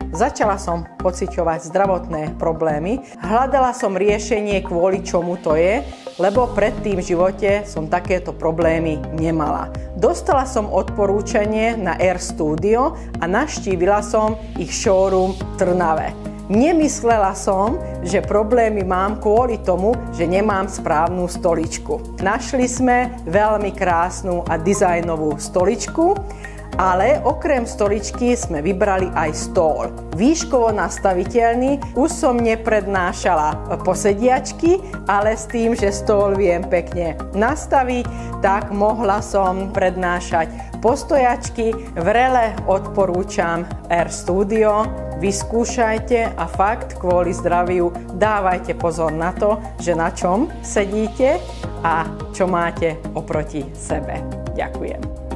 Začala som pociťovať zdravotné problémy. Hľadala som riešenie, kvôli čomu to je, lebo predtým v živote som takéto problémy nemala. Dostala som odporúčanie na Air Studio a navštívila som ich showroom v Trnave. Nemyslela som, že problémy mám kvôli tomu, že nemám správnu stoličku. Našli sme veľmi krásnu a dizajnovú stoličku, ale okrem stoličky sme vybrali aj stôl. Výškovo nastaviteľný, už som neprednášala posediačky, ale s tým, že stôl viem pekne nastaviť, tak mohla som prednášať postojačky. Vrele odporúčam Air Studio, vyskúšajte a fakt kvôli zdraviu dávajte pozor na to, že na čom sedíte a čo máte oproti sebe. Ďakujem.